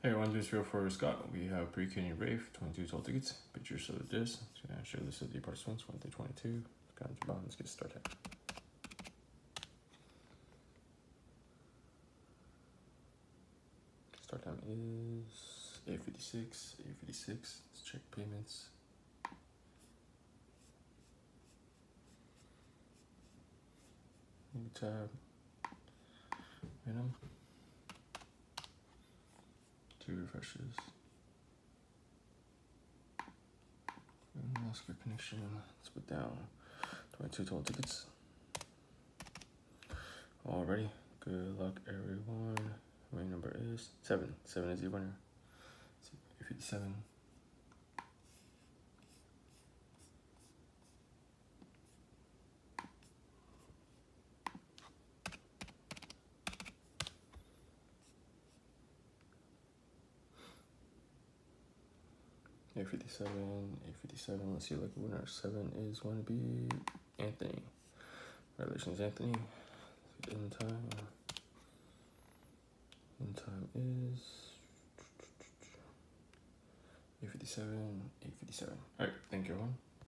Hey everyone, this is Real for Scott. We have Pre-Canyon Brave, 22 total tickets, pictures of the disc. It's going to show this of the participants, 1 through 22. Got into bottom, let's get started. Start time is 8:56. Let's check payments. New tab, random. 2 refreshes. Oscar connection. Let's put down 22 total tickets. Alrighty. Good luck, everyone. My number is 7. 7 is the winner. 57. $8.57, $8.57. Let's see, like winner 7 is going to be Anthony. Congratulations, Anthony. In time. In time is 8:57, 8:57. All right, thank you, everyone.